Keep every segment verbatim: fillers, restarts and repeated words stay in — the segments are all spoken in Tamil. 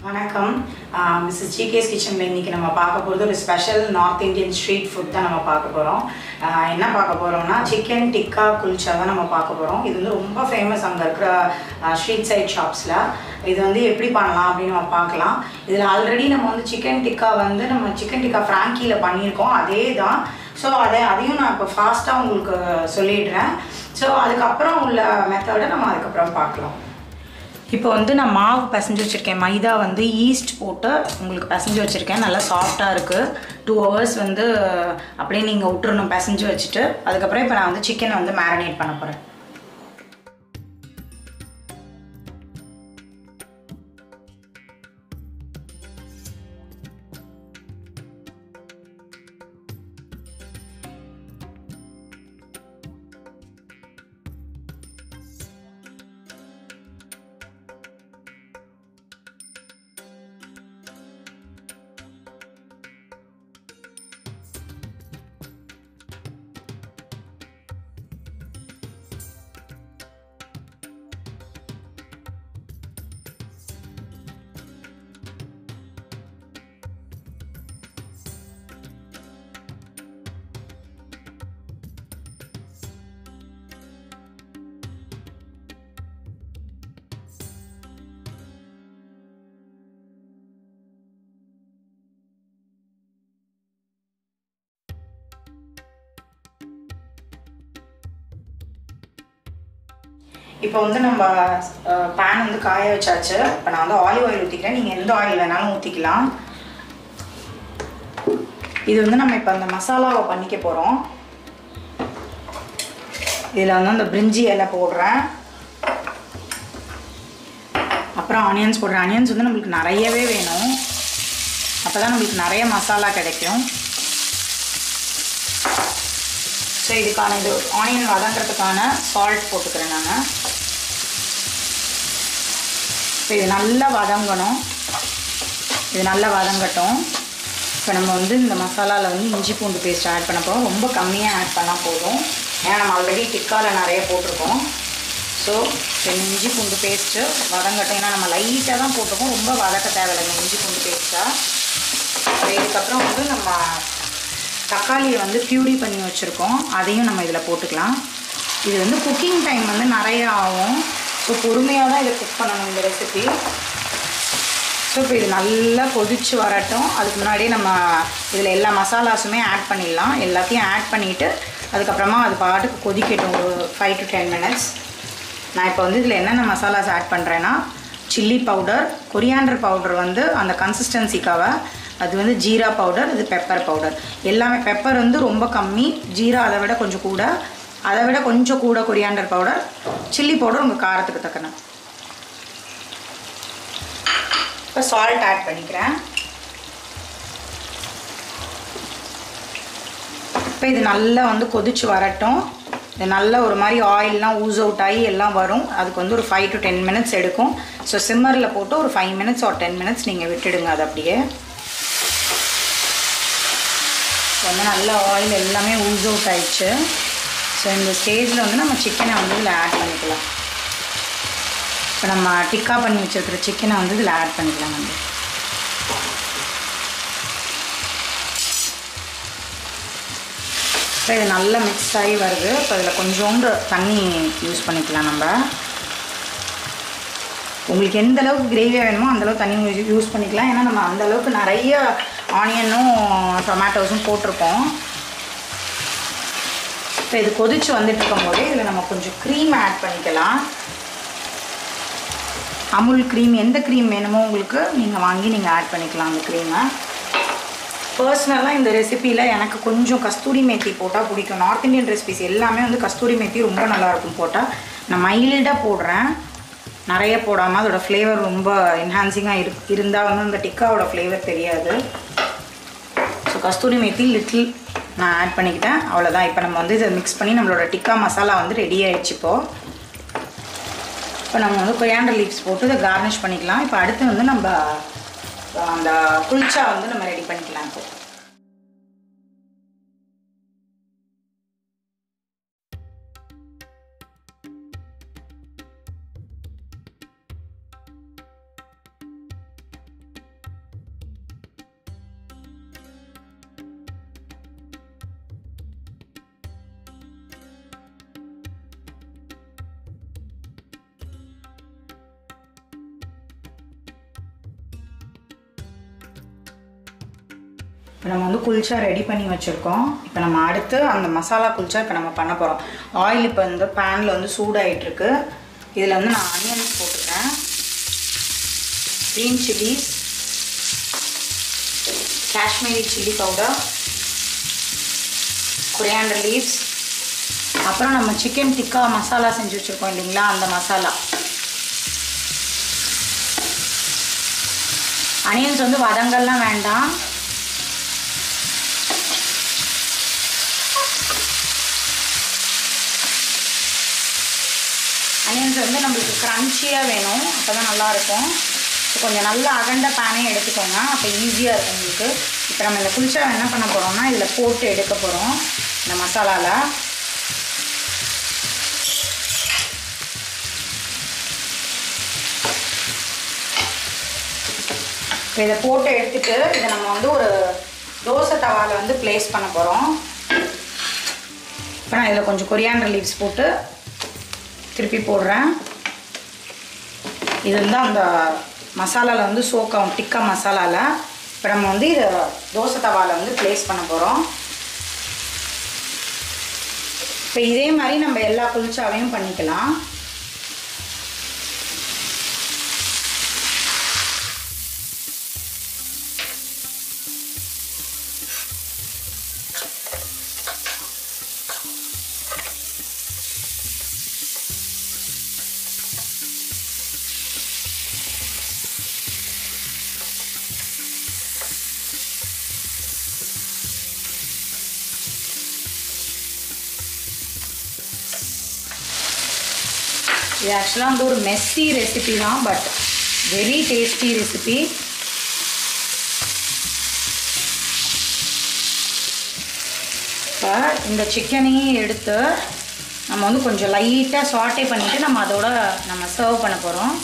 வணக்கம். மிஸ்ஸஸ் ஜிகேஸ் கிச்சனில் இன்றைக்கி நம்ம பார்க்க போகிறது ஒரு special north Indian street food தான் நம்ம பார்க்க போகிறோம். என்ன பார்க்க போகிறோம்னா சிக்கன் டிக்கா குல்ச்சா தான் நம்ம பார்க்க போகிறோம். இது வந்து ரொம்ப ஃபேமஸ் அங்கே இருக்கிற ஸ்ட்ரீட் சைட் ஷாப்ஸில். இது வந்து எப்படி பண்ணலாம் அப்படின்னு நம்ம பார்க்கலாம். இதில் ஆல்ரெடி நம்ம வந்து சிக்கன் டிக்கா வந்து நம்ம சிக்கன் டிக்கா ஃப்ராங்கியில் பண்ணியிருக்கோம், அதே தான். ஸோ அதை அதையும் நான் இப்போ ஃபாஸ்ட்டாக உங்களுக்கு சொல்லிடுறேன். ஸோ அதுக்கப்புறம் உள்ள மெத்தடை நம்ம அதுக்கப்புறம் பார்க்கலாம். இப்போ வந்து நான் மாவு பிசைஞ்சு வச்சுருக்கேன். மைதா வந்து ஈஸ்ட் போட்டு உங்களுக்கு பிசைஞ்சு வச்சுருக்கேன். நல்லா சாஃப்டாக இருக்குது. டூ ஹவர்ஸ் வந்து அப்படியே நீங்கள் விட்டுறணும் பிசைஞ்சு வச்சுட்டு. அதுக்கப்புறம் இப்போ நான் வந்து சிக்கனை வந்து மேரினேட் பண்ண போகிறேன். இப்போ வந்து நம்ம பேன் வந்து காய வச்சாச்சு. இப்போ நான் வந்து ஆலிவ் ஆயில் ஊற்றிக்கிறேன். நீங்கள் எந்த ஆயில் வேணாலும் ஊற்றிக்கலாம். இது வந்து நம்ம இப்போ அந்த மசாலாவை பண்ணிக்க போகிறோம். இதில் வந்து அந்த பிரிஞ்சி இலை போடுறேன், அப்புறம் ஆனியன்ஸ் போடுறேன். ஆனியன்ஸ் வந்து நம்மளுக்கு நிறையவே வேணும், அப்போ தான் நம்மளுக்கு நிறைய மசாலா கிடைக்கும். ஸோ இதுக்கான இது ஆனியன் வதங்கிறதுக்கான சால்ட் போட்டுக்கிறேன் நான். இப்போ இது நல்லா வதங்கணும். இது நல்லா வதங்கட்டும். இப்போ நம்ம வந்து இந்த மசாலாவில் வந்து இஞ்சி பூண்டு பேஸ்ட் ஆட் பண்ண போகிறோம். ரொம்ப கம்மியாக ஆட் பண்ணால் போதும், ஏன்னா நம்ம ஆல்ரெடி டிக்காவில் நிறைய போட்டிருக்கோம். ஸோ இஞ்சி பூண்டு பேஸ்ட்டு வதங்கட்டும். ஏன்னா நம்ம லைட்டாக தான் போட்டிருக்கோம், ரொம்ப வதக்க தேவையில்லைங்க இஞ்சி பூண்டு பேஸ்ட்டாக. இதுக்கப்புறம் வந்து நம்ம தக்காளியை வந்து பியூரி பண்ணி வச்சுருக்கோம், அதையும் நம்ம இதில் போட்டுக்கலாம். இது வந்து குக்கிங் டைம் வந்து நிறைய ஆகும். ஸோ பொறுமையாக தான் இதை குக் பண்ணணும் இந்த ரெசிபி. ஸோ இப்போ இது நல்லா கொதிச்சு வரட்டும். அதுக்கு முன்னாடியே நம்ம இதில் எல்லா மசாலாஸுமே ஆட் பண்ணிடலாம். எல்லாத்தையும் ஆட் பண்ணிவிட்டு அதுக்கப்புறமா அது பாட்டுக்கு கொதிக்கட்டும் ஒரு ஃபைவ் டு டென் மினிட்ஸ். நான் இப்போ வந்து இதில் என்னென்ன மசாலாஸ் ஆட் பண்ணுறேன்னா சில்லி பவுடர், கொரியாண்டர் பவுடர் வந்து அந்த கன்சிஸ்டன்சிக்காக, அது வந்து ஜீரா பவுடர், இது பெப்பர் பவுடர். எல்லாமே பெப்பர் வந்து ரொம்ப கம்மி, ஜீரா அதை விட கொஞ்சம் கூட, அதை விட கொஞ்சம் கூட கொரியாண்டர் பவுடர், சில்லி பவுடர் உங்கள் காரத்துக்கு தக்கன. இப்போ சால்ட் ஆட் பண்ணிக்கிறேன். இப்போ இது நல்லா வந்து கொதிச்சு வரட்டும். இது நல்லா ஒரு மாதிரி ஆயிலெலாம் ஊஸ் அவுட் ஆகி எல்லாம் வரும். அதுக்கு வந்து ஒரு ஃபைவ் டு டென் மினிட்ஸ் எடுக்கும். ஸோ சிம்மரில் போட்டு ஒரு ஃபைவ் மினிட்ஸ் ஒரு டென் மினிட்ஸ் நீங்கள் விட்டுடுங்க. அது அப்படியே வந்து நல்லா ஆயில் எல்லாமே ஊஸ் அவுட் ஆயிடுச்சு. ஸோ இந்த ஸ்டேஜில் வந்து நம்ம சிக்கனை வந்து இதில் ஆட் பண்ணிக்கலாம். இப்போ நம்ம டிக்கா பண்ணி வச்சுருக்கிற சிக்கனை வந்து இதில் ஆட் பண்ணிக்கலாம். நம்ம இப்போ இது நல்லா மிக்ஸ் ஆகி வருது. இப்போ இதில் கொஞ்சோண்டு தண்ணி யூஸ் பண்ணிக்கலாம். நம்ம உங்களுக்கு எந்த அளவுக்கு கிரேவியாக வேணுமோ அந்தளவுக்கு தண்ணி யூஸ் பண்ணிக்கலாம். ஏன்னா நம்ம அந்தளவுக்கு நிறைய ஆனியனும் டொமேட்டோஸும் போட்டிருக்கோம். இப்போ இது கொதிச்சு வந்துட்டு இருக்கும்போதே இதில் நம்ம கொஞ்சம் க்ரீம் ஆட் பண்ணிக்கலாம். அமுல் க்ரீம், எந்த க்ரீம் வேணுமோ உங்களுக்கு நீங்கள் வாங்கி நீங்கள் ஆட் பண்ணிக்கலாம் அந்த க்ரீமை. பர்சனலாக இந்த ரெசிப்பியில் எனக்கு கொஞ்சம் கஸ்தூரி மேத்தி போட்டால் பிடிக்கும். நார்த் இந்தியன் ரெசிபிஸ் எல்லாமே வந்து கஸ்தூரி மேத்தி ரொம்ப நல்லாயிருக்கும் போட்டால். நான் மைல்டாக போடுறேன், நிறைய போடாமல். அதோட ஃப்ளேவர் ரொம்ப என்ஹான்சிங்காக இரு இருந்தால் வந்து அந்த டிக்காவோட ஃப்ளேவர் தெரியாது. ஸோ கஸ்தூரி மேத்தி லிட்டில் நான் ஆட் பண்ணிக்கிட்டேன், அவ்வளோதான். இப்போ நம்ம வந்து இதை மிக்ஸ் பண்ணி நம்மளோட டிக்கா மசாலா வந்து ரெடி ஆகிடுச்சு. இப்போது இப்போ நம்ம வந்து கொரியாண்டர் லீவ்ஸ் போட்டு இதை கார்னிஷ் பண்ணிக்கலாம். இப்போ அடுத்து வந்து நம்ம அந்த குல்ச்சா வந்து நம்ம ரெடி பண்ணிக்கலாம். இப்போ இப்போ நம்ம வந்து குல்ச்சா ரெடி பண்ணி வச்சுருக்கோம். இப்போ நம்ம அடுத்து அந்த மசாலா குல்ச்சா இப்போ நம்ம பண்ண போகிறோம். ஆயில் இப்போ இந்த பேனில் வந்து சூடாகிட்டுருக்கு. இதில் வந்து நான் ஆனியன்ஸ் போட்டுக்கிறேன், green chillies, Kashmiri chilli powder, coriander leaves, அப்புறம் நம்ம சிக்கன் டிக்கா மசாலா செஞ்சு வச்சுருக்கோம் இல்லைங்களா, அந்த மசாலா. ஆனியன்ஸ் வந்து வதங்கல்லாம் வேண்டாம். ஆனியன்ஸ் வந்து நம்மளுக்கு க்ரன்ச்சியாக வேணும், அப்போ தான் நல்லாயிருக்கும். ஸோ கொஞ்சம் நல்ல அகண்ட பேனே எடுத்துக்கோங்க, அப்போ ஈஸியாக இருக்கும் உங்களுக்கு. இப்போ நம்ம இந்த குல்ச்சா என்ன பண்ண போகிறோம்னா இதில் போட்டு எடுக்க போகிறோம் இந்த மசாலாவில். இப்போ இதை போட்டு எடுத்துகிட்டு இதை நம்ம வந்து ஒரு தோசை தவாவில் வந்து ப்ளேஸ் பண்ண போகிறோம். இப்போ நான் இதில் கொஞ்சம் கொரியாண்டர் லீவ்ஸ் போட்டு திருப்பி போடுறேன். இது வந்து அந்த மசாலாவில் வந்து சோக்காகும், டிக்கா மசாலாவில். இப்போ நம்ம வந்து இதை தோசை தவாவில் வந்து ப்ளேஸ் பண்ண போகிறோம். இப்போ இதே மாதிரி நம்ம எல்லா குல்ச்சாவையும் பண்ணிக்கலாம். இது ஆக்சுவலாக வந்து ஒரு மெஸ்ஸி ரெசிபி தான், பட் வெரி டேஸ்டி ரெசிபி. இப்போ இந்த சிக்கனையும் எடுத்து நம்ம வந்து கொஞ்சம் லைட்டாக சாட்டே பண்ணிவிட்டு நம்ம அதோட நம்ம சர்வ் பண்ண போகிறோம்.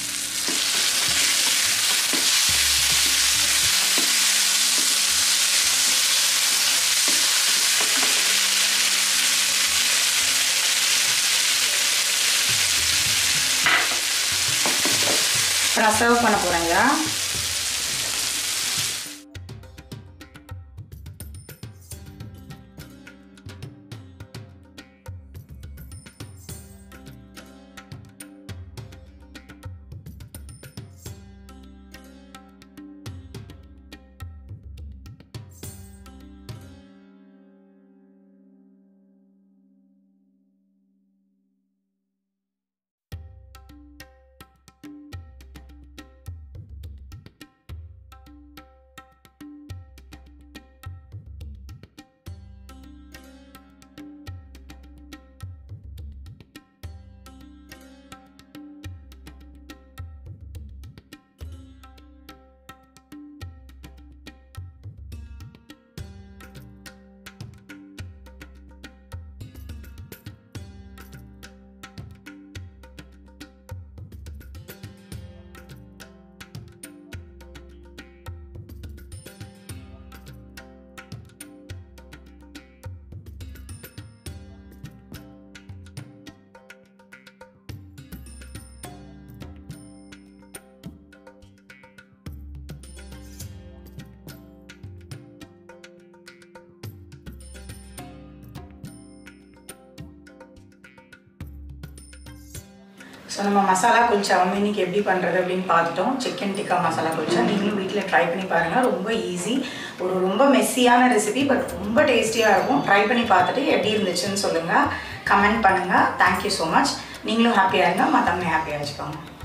நான் சர்வ் பண்ண போகிறேங்க. ஸோ நம்ம மசாலா குல்ச்சா இன்னைக்கு எப்படி பண்ணுறது அப்படின்னு பார்த்துட்டோம். சிக்கன் டிக்கா மசாலா குல்ச்சா நீங்களும் வீட்டில் ட்ரை பண்ணி பாருங்கள். ரொம்ப ஈஸி, ஒரு ரொம்ப மெஸ்ஸியான ரெசிபி, பட் ரொம்ப டேஸ்டியாக இருக்கும். ட்ரை பண்ணி பார்த்துட்டு எப்படி இருந்துச்சுன்னு சொல்லுங்கள், கமெண்ட் பண்ணுங்கள். Thank you so much. நீங்களும் ஹாப்பியாக இருங்க, மற்றவங்க ஹாப்பியாக வச்சுக்கோங்க.